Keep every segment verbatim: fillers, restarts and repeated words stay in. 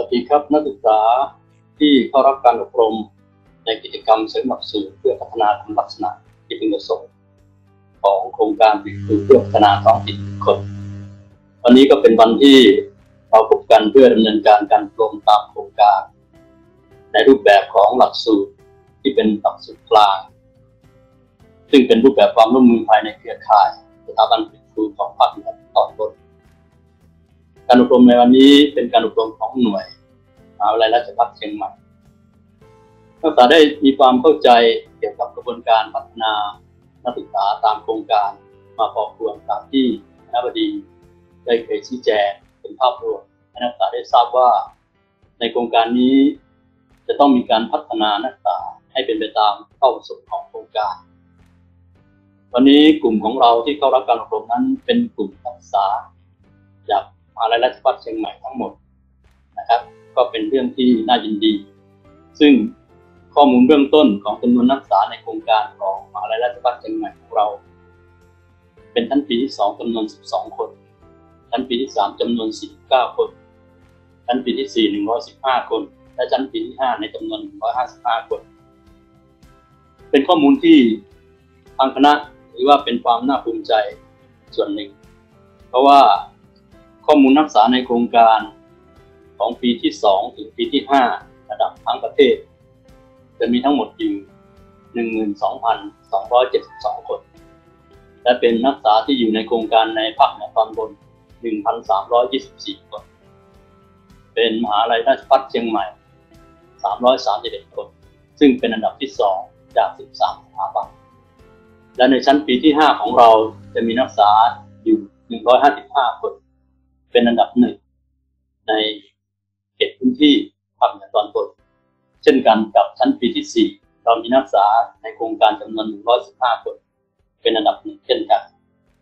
ดีครับนักศึกษาที่เข้ารับการอบรมในกิจกรรมเสริมหลักสูตรเพื่อพัฒนาคุณลักษณะที่พึงประสงค์ของโครงการฝึกเพื่อพัฒนาท้องถิ่นทุกคนวันนี้ก็เป็นวันที่เราพบกันเพื่อดำเนินการการอบรมตามโครงการในรูปแบบของหลักสูตรที่เป็นหลักสูตรกลางซึ่งเป็นรูปแบบความร่วมมือภายในเครือข่ายสถาบันฝึกครูของภาคเหนือตอนบนการอบรมในวันนี้เป็นการอบรมของหน่วยมหาวิทยาลัยราชภัฏเชียงใหม่นักศึกษาได้มีความเข้าใจเกี่ยวกับกระบวนการพัฒนานักศึกษาตามโครงการมาพอควรตามที่คณบดีได้เคยชี้แจงเป็นภาพรวมให้นักศึกษาได้ทราบว่าในโครงการนี้จะต้องมีการพัฒนานักศึกษาให้เป็นไปตามเป้าประสงค์ของโครงการวันนี้กลุ่มของเราที่เข้ารับการอบรมนั้นเป็นกลุ่มนักศึกษาจากมหาวิทยาลัยราชภัฏเชียงใหม่ทั้งหมดนะครับก็เป็นเรื่องที่น่ายินดีซึ่งข้อมูลเบื้องต้นของจำนวนนักศึกษาในโครงการของมหาวิทยาลัยราชภัฏเชียงใหม่ของเราเป็นชั้นปีที่สองจำนวนสิบสองคนชั้นปีที่สามจำนวนสี่สิบเก้าคนชั้นปีที่สี่ หนึ่งร้อยสิบห้าคนและชั้นปีที่ห้าในจำนวนหนึ่งร้อยห้าสิบห้าคนเป็นข้อมูลที่ทางคณะถือว่าเป็นความน่าภูมิใจส่วนหนึ่งเพราะว่าข้อมูลนักศึกษาในโครงการของปีที่สองถึงปีที่ห้าระดับทั้งประเทศจะมีทั้งหมดอยู่ หนึ่งหมื่นสองพันสองร้อยเจ็ดสิบสอง คนและเป็นนักศึกษาที่อยู่ในโครงการในภาคเหนือตอนบน หนึ่งพันสามร้อยยี่สิบสี่ คนเป็นมหาวิทยาลัยราชภัฏเชียงใหม่สามร้อยสามสิบเอ็ดคนซึ่งเป็นอันดับที่สองจากสิบสามสถาบันและในชั้นปีที่ห้าของเราจะมีนักศึกษาอยู่หนึ่งร้อยห้าสิบห้าคนเป็นอันดับหนึ่งในเขตพื้นที่ภาคเหนือตอนบนเช่นกันกับชั้นปีที่สี่เรามีนักศึกษาในโครงการจำนวนหนึ่งร้อยสิบห้าคนเป็นอันดับหนึ่งเช่นกัน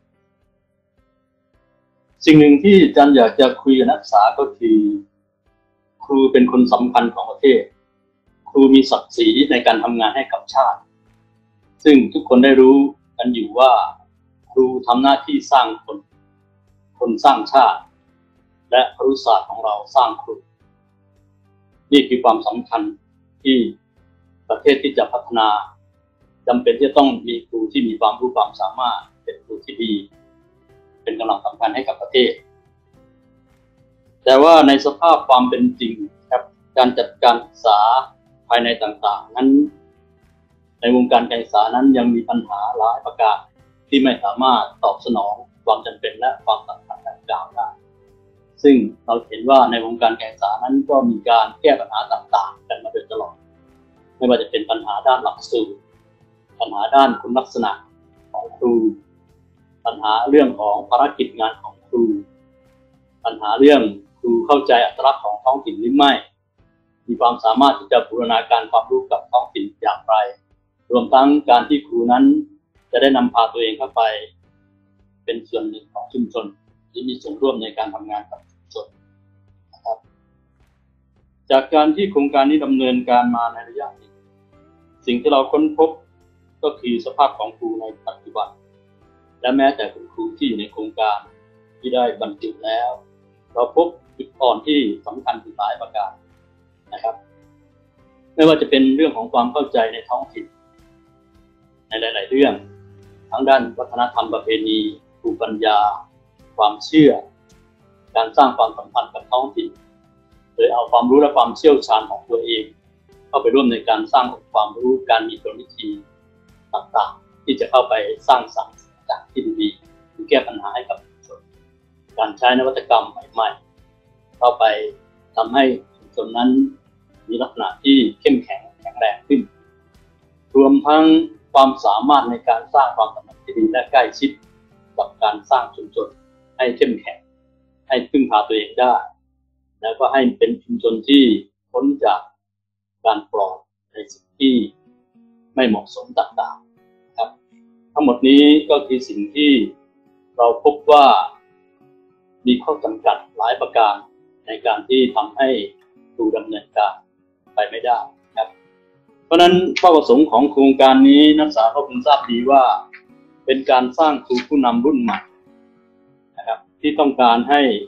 สิ่งหนึ่งที่อาจารย์อยากจะคุยกับนักศึกษาก็คือครูเป็นคนสำคัญของประเทศครูมีศักดิ์ศรีในการทำงานให้กับชาติซึ่งทุกคนได้รู้กันอยู่ว่าครูทำหน้าที่สร้างคนคนสร้างชาติและครุศาสตร์ของเราสร้างครูนี่คือความสำคัญที่ประเทศที่จะพัฒนาจำเป็นที่จะต้องมีครูที่มีความรู้ความสามารถเป็นครูที่ดีเป็นกำลังสำคัญให้กับประเทศแต่ว่าในสภาพความเป็นจริงครับการจัดการศึกษาภายในต่างๆนั้นในวงการการศึกษานั้นยังมีปัญหาหลายประการที่ไม่สามารถตอบสนองความจำเป็นและความสำคัญดังกล่าวได้ซึ่งเราเห็นว่าในวงการการศึกษานั้นก็มีการแก้ปัญหาต่างๆกันมาโดยตลอดไม่ว่าจะเป็นปัญหาด้านหลักสูตรปัญหาด้านคุณลักษณะของครูปัญหาเรื่องของภารกิจงานของครูปัญหาเรื่องครูเข้าใจอัตลักษณ์ของท้องถิ่นหรือไม่มีความสามารถที่จะบูรณาการความรู้กับท้องถิ่นอย่างไรรวมทั้งการที่ครูนั้นจะได้นำพาตัวเองเข้าไปเป็นส่วนหนึ่งของชุมชนที่มีส่วนร่วมในการทำงานกับชุมชนนะครับจากการที่โครงการนี้ดำเนินการมาในระยะนี้สิ่งที่เราค้นพบก็คือสภาพของครูในปัจจุบันและแม้แต่คุณครูที่อยู่ในโครงการที่ได้บรรจุแล้วเราพบจุดอ่อนที่สำคัญถึงหลายประการนะครับไม่ว่าจะเป็นเรื่องของความเข้าใจในท้องถิ่นในหลายๆเรื่องทั้งด้านวัฒนธรรมประเพณีภูมิปัญญาความเชื่อการสร้างความสัมพันธ์กับท้องถิ่นโดยเอาความรู้และความเชี่ยวชาญของตัวเองเข้าไปร่วมในการสร้างองค์ความรู้การมีกลวิธีต่างๆที่จะเข้าไปสร้างสรรค์จากที่ดีๆหรือแก้ปัญหาให้กับชุมชนการใช้นวัตกรรมใหม่ๆเข้าไปทำให้ชุมชนนั้นมีลักษณะที่เข้มแข็งแข็งแรงขึ้นรวมทั้งความสามารถในการสร้างความสัมพันธ์ที่ดีและใกล้ชิดกับการสร้างชุมชนให้เข้มแข็งให้พึ่งพาตัวเองได้แล้วก็ให้เป็นชุมชนที่พ้นจากการปลอดในสิ่งที่ไม่เหมาะสมต่างๆครับทั้งหมดนี้ก็คือสิ่งที่เราพบว่ามีข้อจำกัดหลายประการในการที่ทำให้ครูดำเนินการไปไม่ได้ครับเพราะฉะนั้นเป้าประสงค์ของโครงการนี้นักศึกษาก็คงทราบดีว่าเป็นการสร้างครูผู้นำรุ่นใหม่นะครับที่ต้องการให้ค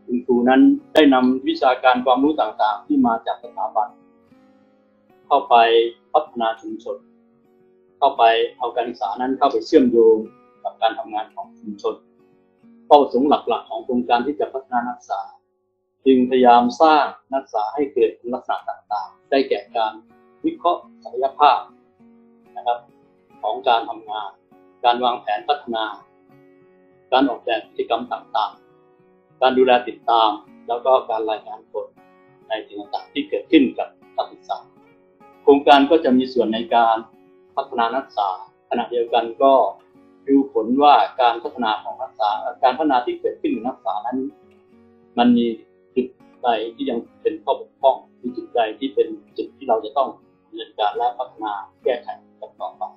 คุณครูนั้นได้นำวิชาการความรู้ต่างๆที่มาจากสถาบันเข้าไปพัฒนาชุมชนเข้าไปเอาการศึกษานั้นเข้าไปเชื่อมโยงกับการทำงานของชุมชนเป้าประสงค์หลักๆของโครงการที่จะพัฒนานักศึกษาจึงพยายามสร้างนักศึกษาให้เกิดลักษณะต่างๆได้แก่การวิเคราะห์ศักยภาพนะครับของการทำงานการวางแผนพัฒนาการออกแบบกิจกรรมต่างๆการดูแลติดตามแล้วก็การรายงานผลในสิ่งต่างๆที่เกิดขึ้นกับนักศึกษาโครงการก็จะมีส่วนในการพัฒนานักศึกษาขณะเดียวกันก็ดูผลว่าการพัฒนาของนักศึกษาการพัฒนาที่เกิดขึ้นของนักศึกษานั้นมันมีจุดใดที่ยังเป็นข้อบกพร่องมีจุดใดที่เป็นจุดที่เราจะต้องดำเนินการและพัฒนาแก้ไขกันต่อไป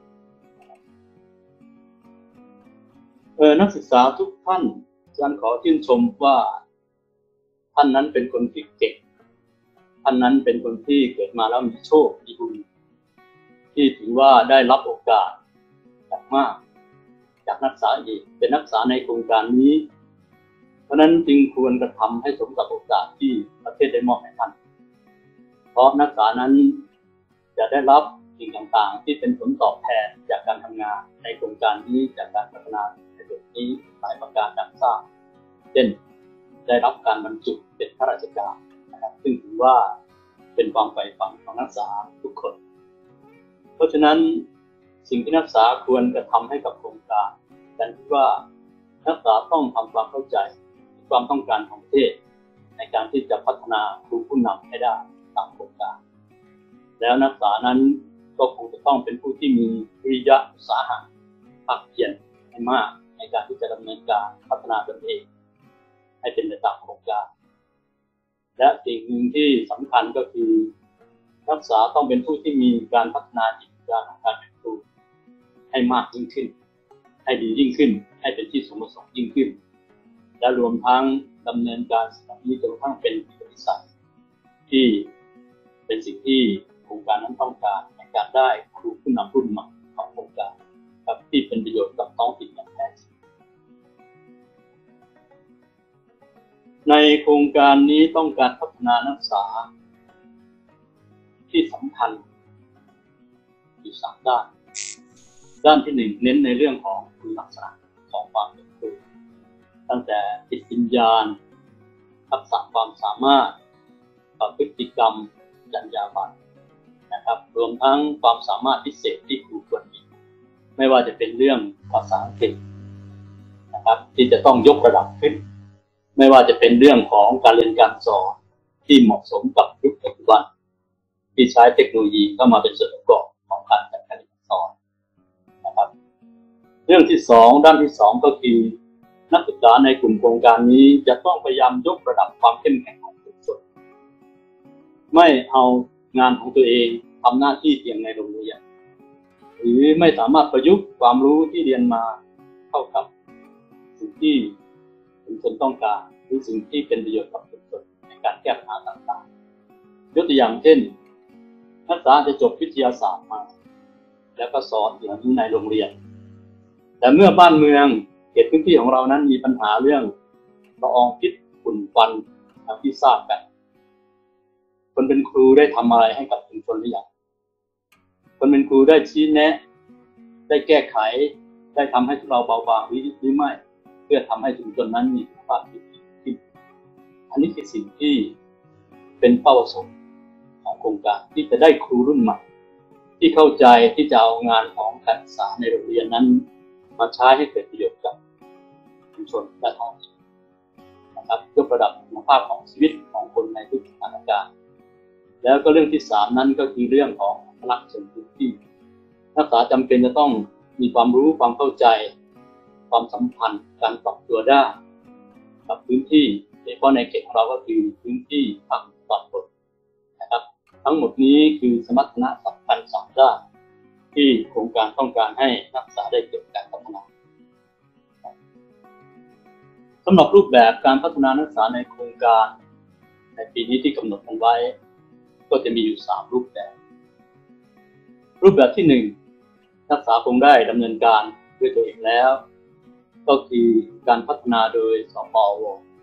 เออนักศึกษาทุกท่านฉันขอชื่นชมว่าท่านนั้นเป็นคนที่เก่งท่านนั้นเป็นคนที่เกิดมาแล้วมีโชคมีบุญที่ถือว่าได้รับโอกาสจากมากจากนักศึกษาอีกเป็นนักศึกษาในโครงการนี้เพราะนั้นจึงควรกระทำให้สมกับโอกาสที่ประเทศได้มอบให้ท่านเพราะนักศึกษานั้นจะได้รับสิ่งต่างๆที่เป็นผลตอบแทนจากการทำงานในโครงการนี้จากการพัฒนาในจุดนี้หลายประการดังทราบเช่นได้รับการบรรจุเป็นข้าราชการนะครับซึ่งถือว่าเป็นความใฝ่ฝันของนักศึกษาทุกคนเพราะฉะนั้นสิ่งที่นักศึกษาควรกระทำให้กับโครงการดังที่ว่านักศึกษาต้องทำความเข้าใจความต้องการของประเทศในการที่จะพัฒนาครูผู้นำให้ได้ตามโครงการแล้วนักศึกษานั้นก็คงจะต้องเป็นผู้ที่มีวิริยะอุตสาหะภาคเพียรให้มากในการที่จะดำเนินการพัฒนาตนเองให้เป็นไปตามโครงการและสิ่งหนึ่งที่สำคัญก็คือนักศึกษาต้องเป็นผู้ที่มีการพัฒนาจิตวิญญาณของการเป็นครูให้มากยิ่งขึ้นให้ดียิ่งขึ้นให้เป็นที่สมประสงค์ยิ่งขึ้นและรวมทั้งดำเนินการสิ่งนี้จนกระทั่งเป็นกิจวิสัยที่เป็นสิ่งที่โครงการนั้นต้องการในการได้ครูผู้นำรุ่นใหม่ของโครงการครับที่เป็นประโยชน์กับท้องถิ่นอย่างแท้จริงในโครงการนี้ต้องการพัฒนานักศึกษาที่สำคัญอยู่สามด้านด้านที่หนึ่งเน้นในเรื่องของคุณลักษณะของความเป็นครูตั้งแต่จิตวิญญาณทักษะความสามารถพฤติกรรมจรรยาบรรณนะครับรวมทั้งความสามารถพิเศษที่ครูควรมีไม่ว่าจะเป็นเรื่องภาษาอังกฤษนะครับที่จะต้องยกระดับขึ้นไม่ว่าจะเป็นเรื่องของการเรียนการสอนที่เหมาะสมกับยุคปัจจุบันที่ใช้เทคโนโลยีเข้ามาเป็นส่วนประกอบของการจัดการเรียนการสอนนะครับเรื่องที่สองด้านที่สองก็คือนักศึกษาในกลุ่มโครงการนี้จะต้องพยายามยกระดับความเข้มแข็งของชุมชนไม่เอางานของตัวเองทำหน้าที่เพียงในโรงเรียนหรือไม่สามารถประยุกต์ความรู้ที่เรียนมาเข้ากับสิ่งที่ชุมชนต้องการหรือสิ่งที่เป็นประโยชน์กับชุมชนในการแก้ปัญหาต่างๆยกตัวอย่างเช่นนักศึกษาจะจบวิทยาศาสตร์มาแล้วก็สอนอย่างนี้ในโรงเรียนแต่เมื่อบ้านเมืองเขตพื้นที่ของเรานั้นมีปัญหาเรื่องละอองพิษฝุ่นควันที่ทราบกันคนเป็นครูได้ทำอะไรให้กับชุมชนหรือยังคนเป็นครูได้ชี้แนะได้แก้ไขได้ทำให้เราเบาบางหรือไม่เพื่อทำให้ชุมชนนั้นมีคุณภาพที่ดีขึ้นอันนี้คือสิ่งที่เป็นเป้าประสงค์ของโครงการที่จะได้ครูรุ่นใหม่ที่เข้าใจที่จะเอางานของการศึกษาในโรงเรียนนั้นมาใช้ให้เกิดประโยชน์กับชุมชนและท้องถิ่นนะครับยกระดับคุณภาพของชีวิตของคนในทุกสถานการณ์แล้วก็เรื่องที่สามนั้นก็คือเรื่องของอัตลักษณ์ส่วนพื้นที่นักศึกษาจำเป็นจะต้องมีความรู้ความเข้าใจความสัมพันธ์การปรับตัวได้กับพื้นที่โดยเฉพาะในเขตของเราก็คือพื้นที่ภาคตอนบนนะครับทั้งหมดนี้คือสมรรถนะสำคัญสามด้านที่โครงการต้องการให้นักศึกษาได้เกิดการพัฒนาสำหรับรูปแบบการพัฒนานักศึกษาในโครงการในปีนี้ที่กำหนดกันไว้ก็จะมีอยู่สามรูปแบบรูปแบบที่หนึ่งนักศึกษาคงได้ดำเนินการด้วยตัวเองแล้วก็คือการพัฒนาโดยสปว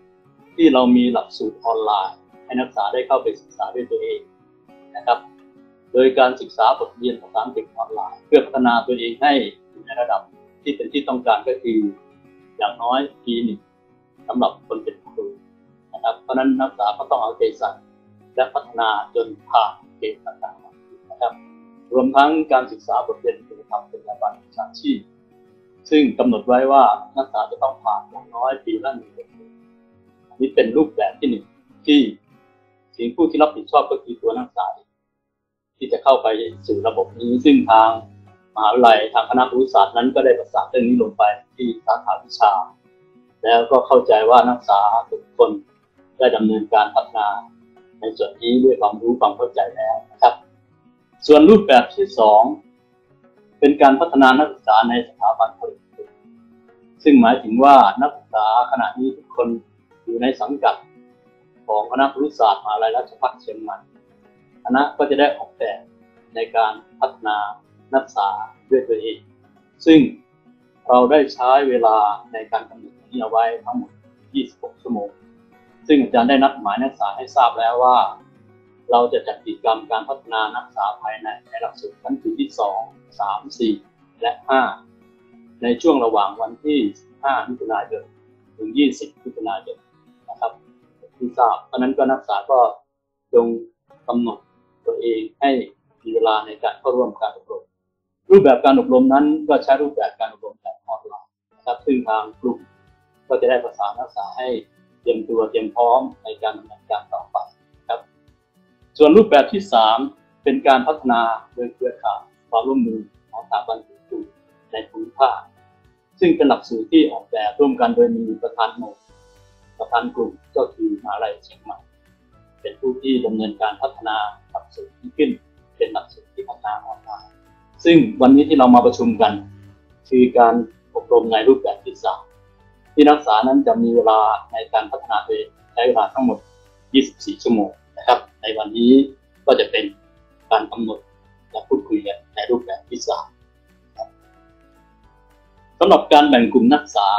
ที่เรามีหลักสูตรออนไลน์ให้นักศึกษาได้เข้าไปศึกษาด้วยตัวเองนะครับโดยการศึกษาบทเรียนภาษาอังกฤษออนไลน์เพื่อพัฒนาตัวเองให้อยู่ในระดับที่เป็นที่ต้องการก็คืออย่างน้อยปีหนึ่งสำหรับคนเป็นครูนะครับเพราะนั้นนักศึกษาก็ต้องเอาใจใส่และพัฒนาจนผ่านเกณฑ์ต่างๆนะครับรวมทั้งการศึกษาบทเรียนคุณธรรมจรรยาบรรณวิชาชีพซึ่งกำหนดไว้ว่านักศึกษาจะต้องผ่านอย่างน้อยปีละหนึ่งบทเรียนนี้เป็นรูปแบบที่หนึ่งที่สิ่งผู้ที่รับผิดชอบก็คือตัวนักศึกษาที่จะเข้าไปสู่ระบบนี้ซึ่งทางมหาวิทยาลัยทางคณะครุศาสตร์นั้นก็ได้ประสานเรื่องนี้ลงไปที่สาขาวิชาแล้วก็เข้าใจว่านักศึกษาทุกคนได้ดำเนินการพัฒนาในส่วนนี้ด้วยความรู้ความเข้าใจแล้วนะครับส่วนรูปแบบที่สองเป็นการพัฒนานักศึกษาในสถาบันผลิตซึ่งหมายถึงว่านักศึกษาขณะนี้ทุกคนอยู่ในสังกัดของคณะครุศาสตร์มหาวิทยาลัยราชภัฏเชียงใหม่คณะก็จะได้ออกแบบในการพัฒนานักศึกษาด้วยตัวเองซึ่งเราได้ใช้เวลาในการกำหนดนี้เอาไว้ทั้งหมดยี่สิบหกชั่วโมงซึ่งอาจารย์ได้นัดหมายนักศึกษาให้ทราบแล้วว่าเราจะจัดกิจกรรมการพัฒนานักศึกษาภายในในหลักสูตรชั้นปีที่สอง สาม สี่ และห้าในช่วงระหว่างวันที่สิบห้ามิถุนายนถึงยี่สิบมิถุนายนนะครับที่ทราบเพราะนั้นก็นักศึกษาก็จงกำหนดตัวเองให้มีเวลาในการเข้าร่วมการอบรมรูปแบบการอบรมนั้นก็ใช้รูปแบบการอบรมแบบออนไลน์นะครับซึ่งทางกลุ่มก็จะได้ประสานนักศึกษาให้เตรียมตัวเตรียมพร้อมในการดำเนินการต่อไปครับส่วนรูปแบบที่สามเป็นการพัฒนาโดยเครือข่ายความร่วมมือของสถาบันครูในภูมิภาคซึ่งเป็นหลักสูตรที่ออกแบบร่วมกันโดยมีประธานหมู่ประธานกลุ่มก็คือมหาวิทยาลัยเชียงใหม่เป็นผู้ที่ดำเนินการพัฒนาหลักสูตรนี้ขึ้นเป็นหลักสูตรที่พัฒนาออนไลน์ซึ่งวันนี้ที่เรามาประชุมกันคือการอบรมในรูปแบบที่สามที่นักศึกษานั้นจะมีเวลาในการพัฒนาตัวเองใช้เวลาทั้งหมดยี่สิบสี่ชั่วโมงนะครับในวันนี้ก็จะเป็นการกำหนดและพูดคุยกันในรูปแบบที่สามสำหรับการแบ่งกลุ่มนักศึกษา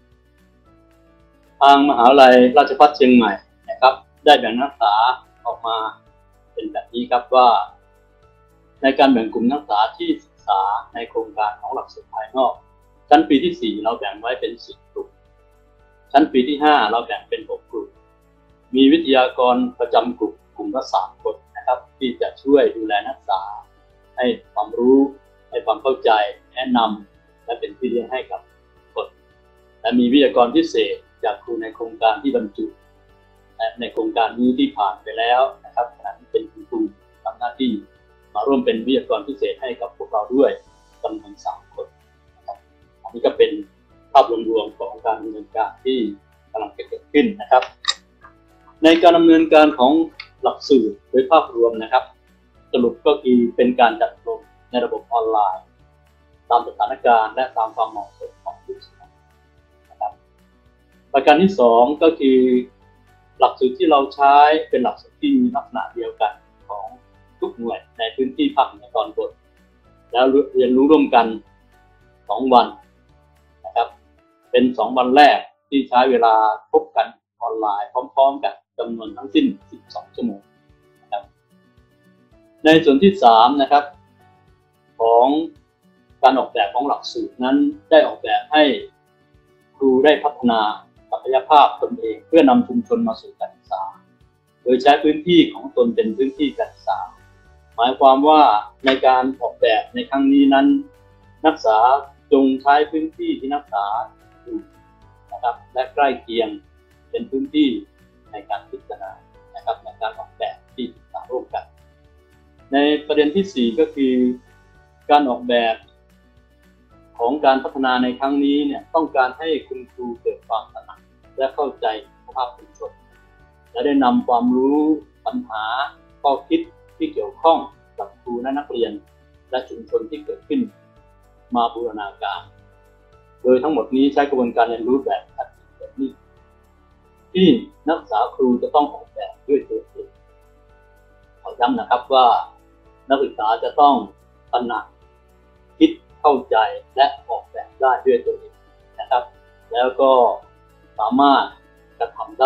ทางมหาวิทยาลัยราชภัฏเชียงใหม่นะครับได้แบ่งนักศึกษาออกมาเป็นแบบนี้ครับว่าในการแบ่งกลุ่มนักศึกษาที่ศึกษาในโครงการของหลักสูตรภายนอกชั้นปีที่สี่เราแบ่งไว้เป็นสิบกลุ่มชั้นปีที่ห้าเราแบ่งเป็นหกกลุ่มมีวิทยากรประจำกลุ่มกลุ่มละสามคนนะครับที่จะช่วยดูแลนักศึกษาให้ความรู้ให้ความเข้าใจแนะนำและเป็นพี่เลี้ยงให้กับคนและมีวิทยากรพิเศษจากครูในโครงการที่บรรจุในโครงการนี้ที่ผ่านไปแล้วนะครับขณะนี้เป็นครูทำหน้าที่มาร่วมเป็นวิทยากรพิเศษให้กับพวกเราด้วยจำนวนสามคนนะครับอันนี้ก็เป็นภาพรวมๆของการดำเนินการที่กำลังจะเกิดขึ้นนะครับในการดำเนินการของหลักสูตรโดยภาพรวมนะครับสรุปก็คือเป็นการจัดอบรมในระบบออนไลน์ตามสถานการณ์และตามความเหมาะสมของผู้สมัครนะครับประการที่สองก็คือหลักสูตรที่เราใช้เป็นหลักสูตรที่มีลักษณะเดียวกันของทุกหน่วยในพื้นที่ภาคเหนือตอนบนแล้วเรียนรู้ร่วมกันสองวันนะครับเป็นสองวันแรกที่ใช้เวลาพบกันออนไลน์พร้อมๆกันจำนวนทั้งสิ้นสิบสองชั่วโมงนะครับในส่วนที่สามนะครับของการออกแบบของหลักสูตรนั้นได้ออกแบบให้ครูได้พัฒนาศักยภาพตนเองเพื่อนำชุมชนมาสู่การศึกษาโดยใช้พื้นที่ของตนเป็นพื้นที่การศึกษาหมายความว่าในการออกแบบในครั้งนี้นั้นนักศึกษาจงใช้พื้นที่ที่นักศึกษาอยู่นะครับและใกล้เคียงเป็นพื้นที่ในการพิจารณานะครับในการออกแบบที่ศึกษาร่วมกันในประเด็นที่สี่ก็คือการออกแบบของการพัฒนาในครั้งนี้เนี่ยต้องการให้คุณครูเกิดความตระหนักและเข้าใจสภาพชุมชนและได้นำความรู้ปัญหาข้อคิดที่เกี่ยวข้องกับครูและนักเรียนและชุมชนที่เกิดขึ้นมาบูรณาการโดยทั้งหมดนี้ใช้กระบวนการเรียนรู้แบบทัดแบบนี้ที่นักศึกษาครูจะต้องออกแบบด้วยตัวเองขอย้ำนะครับว่านักศึกษาจะต้องตระหนักคิดเข้าใจและออกแบบได้ด้วยตัวเองนะครับแล้วก็สามารถกระทำได้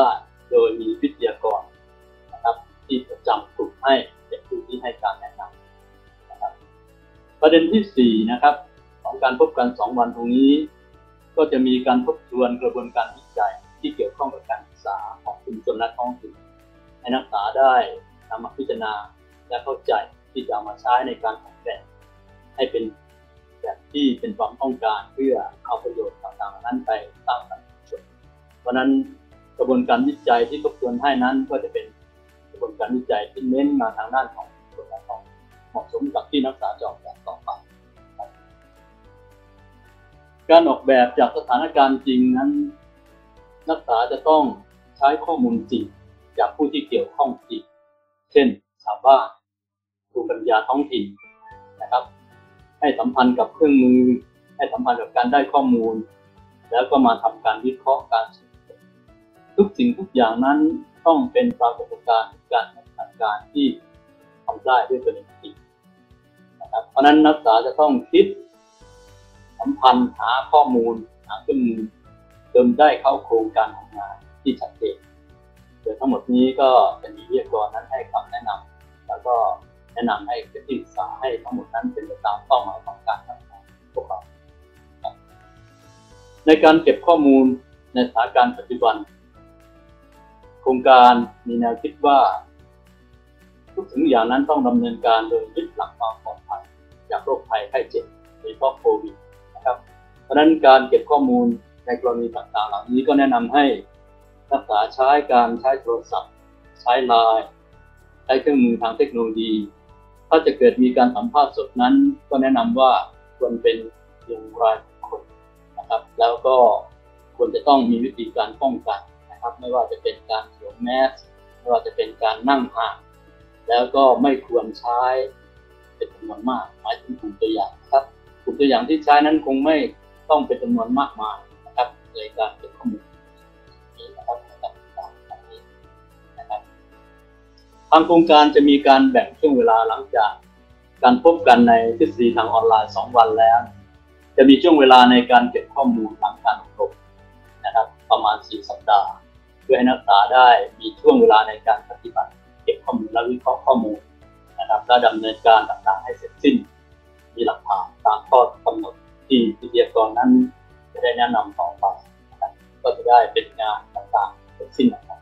โดยมีวิทยากรนะครับที่ประจำกลุ่มให้เป็นผู้ที่ให้การแนะนำนะครับประเด็นที่สี่นะครับของการพบกันสองวันตรงนี้ก็จะมีการทบทวนกระบวนการวิจัยที่เกี่ยวข้องกับการศึกษาของชุมชนและท้องถิ่นให้นักศึกษาได้นำมาพิจารณาและเข้าใจที่จะเอามาใช้ในการออกแบบให้เป็นแบบที่เป็นความต้องการเพื่อเอาประโยชน์ต่างๆนั้นไปสร้างสรรค์ชุมชนเพราะนั้นกระบวนการวิจัยที่ทบทวนให้นั้นก็จะเป็นกระบวนการวิจัยที่เน้นมาทางด้านของผลลัพธ์เหมาะสมกับที่นักศึกษาจะออกแบบต่อไปการออกแบบจากสถานการณ์จริงนั้นนักศึกษาจะต้องใช้ข้อมูลจริงจากผู้ที่เกี่ยวข้องจริงเช่นชาวบ้านครูปัญญาท้องถิ่นนะครับให้สัมพันธ์กับเครื่องมือให้สัมพันธ์กับการได้ข้อมูลแล้วก็มาทำการวิเคราะห์การสืบสวนทุกสิ่งทุกอย่างนั้นต้องเป็นปรากฏการณ์การปฏิบัติการที่ทำได้ด้วยตัวเองจริงนะครับเพราะนั้นนักศึกษาจะต้องคิดสัมพันธ์หาข้อมูลหาเครื่องมือจนได้เข้าโครงการทำงานที่ชัดเจนโดยทั้งหมดนี้ก็จะมีวิทยากรนั้นให้คำแนะนำแล้วก็แนะนำให้นักศึกษาให้ทั้งหมดนั้นเป็นไปตามเป้าหมายของการทำงานพวกเราในการเก็บข้อมูลในสถานการณ์ปัจจุบันโครงการมีแนวคิดว่าทุกสิ่งอย่างนั้นต้องดำเนินการโดยยึดหลักความปลอดภัยจากโรคภัยไข้เจ็บโดยเฉพาะโควิดนะครับเพราะฉะนั้นการเก็บข้อมูลในกรณีต่างๆเหล่านี้ก็แนะนำให้นักศึกษาใช้การใช้โทรศัพท์ใช้ไลน์ใช้เครื่องมือทางเทคโนโลยีถ้าจะเกิดมีการสัมภาษณ์สดนั้นก็แนะนำว่าควรเป็นเพียงรายบุคคลนะครับแล้วก็ควรจะต้องมีวิธีการป้องกันนะครับไม่ว่าจะเป็นการสวมแมสไม่ว่าจะเป็นการนั่งห่างแล้วก็ไม่ควรใช้เป็นจำนวนมากหมายถึงกลุ่มตัวอย่างนะครับกลุ่มตัวอย่างที่ใช้นั้นคงไม่ต้องเป็นจำนวนมากมายนะครับในการเก็บข้อมูลนี้นะครับในการศึกษาแบบนี้นะครับทางโครงการจะมีการแบ่งช่วงเวลาหลังจากการพบกันในทฤษฎีทางออนไลน์สองวันแล้วจะมีช่วงเวลาในการเก็บข้อมูลหลังการอบรมนะครับประมาณสี่สัปดาห์เพื่อให้นักศึกษาได้มีช่วงเวลาในการปฏิบัติเก็บข้อมูลและวิเคราะห์ข้อมูลนะครับและดำเนินการต่างๆให้เสร็จสิ้นมีหลักฐานตามข้อกำหนดที่วิทยากรนั้นจะได้แนะนำต่อไปนะครับก็จะได้เป็นงานต่างๆเสร็จสิ้นนะครับ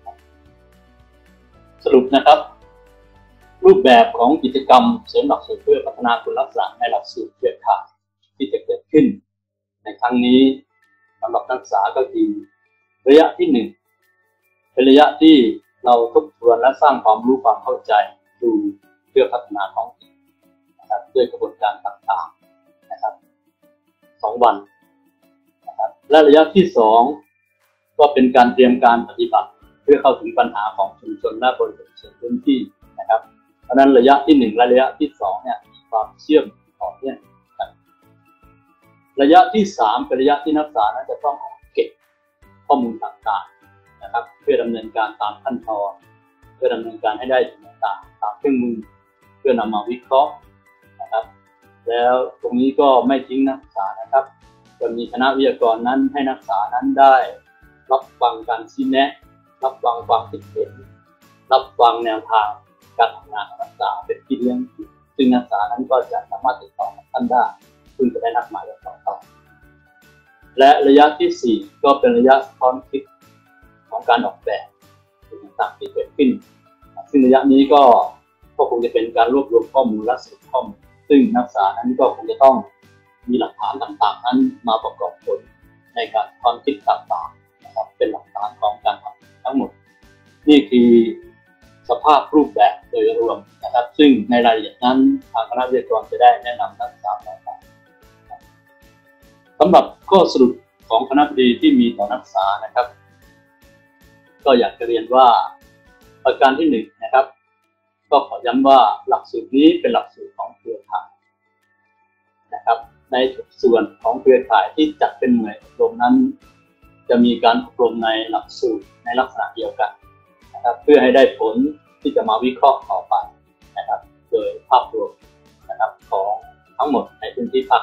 สรุปนะครับรูปแบบของกิจกรรมเสริมหลักสูตรเพื่อพัฒนาคุณลักษณะในหลักสูตรเครือข่ายที่จะเกิดขึ้นในครั้งนี้สำหรับนักศึกษาก็คือระยะที่หนึ่งเป็นระยะที่เราทบทวนและสร้างความรู้ความเข้าใจดูเพื่อพัฒนาท้องถิ่นนะครับด้วยกระบวนการต่างๆนะครับสองวันนะครับและระยะที่สองก็เป็นการเตรียมการปฏิบัติเพื่อเข้าถึงปัญหาของชุมชนและบริบทส่วนพื้นที่นะครับเพราะนั้นระยะที่หนึ่งและระยะที่สองเนี่ยมีความเชื่อมต่อเนื่องกันระยะที่สามเป็นระยะที่นักศึกษานั้นจะต้องเก็บข้อมูลต่างๆนะครับเพื่อดำเนินการตามขั้นตอนเพื่อดำเนินการให้ได้ต่างๆตามเครื่องมือเพื่อนำมาวิเคราะห์นะครับแล้วตรงนี้ก็ไม่ทิ้งนักศึกษานะครับจะมีคณะวิทยากรนั้นให้นักศึกษานั้นได้รับฟังการชี้แนะรับฟังความคิดเห็นรับฟังแนวทางการทำงานของนักศึกษาเป็นที่เลี้ยงซึ่งนักศึกษานั้นก็จะสามารถติดต่อกับท่านได้ซึ่งจะได้นัดหมายกันต่อไปและระยะที่สี่ก็เป็นระยะค้นคิดของการออกแบบต่างๆที่เกิดขึ้นซึ่งระยะนี้ก็ก็คงจะเป็นการรวบรวมข้อมูลและสรุปข้อมูลซึ่งนักศึกษานั้นก็คงจะต้องมีหลักฐานต่างๆนั้นมาประกอบผลในการค้นคิดต่างๆนะครับเป็นหลักฐานของการทำทั้งหมดนี่คือสภาพรูปแบบโดยรวมนะครับซึ่งในรายละเอียดนั้นทางคณะวิทยากรจะได้แนะนำนักศึกษาต่างๆสำหรับข้อสรุปของคณะบดีที่มีต่อนักศึกษานะครับก็อยากจะเรียนว่าประการที่หนึ่งนะครับก็ขอย้ำว่าหลักสูตรนี้เป็นหลักสูตรของเครือข่ายนะครับในส่วนของเครือข่ายที่จัดเป็นหน่วยอบรมนั้นจะมีการอบรมในหลักสูตรในลักษณะเดียวกันนะครับเพื่อให้ได้ผลที่จะมาวิเคราะห์ต่อไปนะครับโดยภาพรวมนะครับของทั้งหมดในพื้นที่ภาค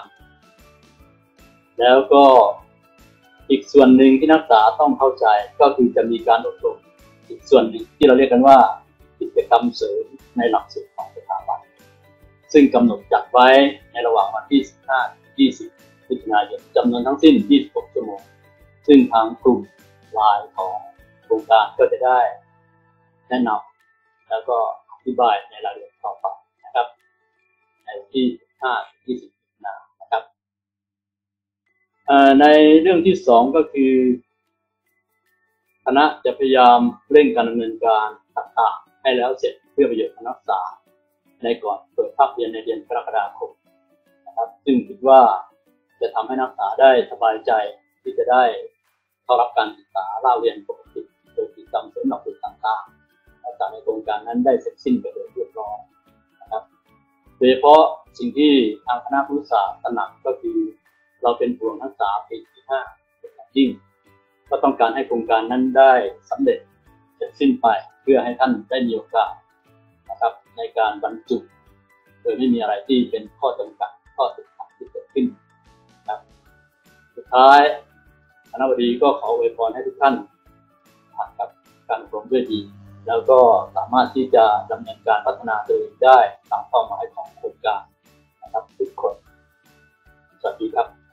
แล้วก็อีกส่วนหนึ่งที่นักศึกษาต้องเข้าใจก็คือจะมีการอบรมอีกส่วนหนึ่งที่เราเรียกกันว่ากิจกรรมเสริมในหลักสูตรของสถาบันซึ่งกำหนดจัดไว้ในระหว่างวันที่ สิบห้าถึงยี่สิบ มิถุนายนจำนวนทั้งสิ้น ยี่สิบหก ชั่วโมงซึ่งทางกลุ่มไลน์ของโครงการก็จะได้แนะนำแล้วก็อธิบายในรายละเอียดต่อไปนะครับในที่ สิบห้าถึงยี่สิบ มิถุนายนนะครับในเรื่องที่สองก็คือคณะจะพยายามเร่งการดำเนินการต่างๆให้แล้วเสร็จเพื่อประโยชน์ของนักศึกษาในก่อนเปิดภาคเรียนในเดือนกรกฎาคมนะครับซึ่งคิดว่าจะทำให้นักศึกษาได้สบายใจที่จะได้เข้ารับการศึกษาเล่าเรียนปกติโดยกิจกรรมเสริมหลักสูตรต่างๆต่างในโครงการนั้นได้เสร็จสิ้นไปโดยเรียบร้อยนะครับโดยเฉพาะสิ่งที่ทางคณะครุศาสตร์ตระหนักก็คือเราเป็นห่วงนักศึกษาปีที่ห้าเป็นอย่างยิ่งก็ต้องการให้โครงการนั้นได้สำเร็จเสร็จสิ้นไปเพื่อให้ท่านได้มีโอกาสนะครับในการบรรจุโดยไม่มีอะไรที่เป็นข้อจำกัดข้อติดขัดที่เกิดขึ้นนะครับสุดท้ายคณบดีก็ขออวยพรให้ทุกท่านผ่านกับการอบรมด้วยดีแล้วก็สามารถที่จะดำเนินการพัฒนาตัวเองได้ตามเป้าหมายของโครงการนะครับทุกคนสวัสดีครับ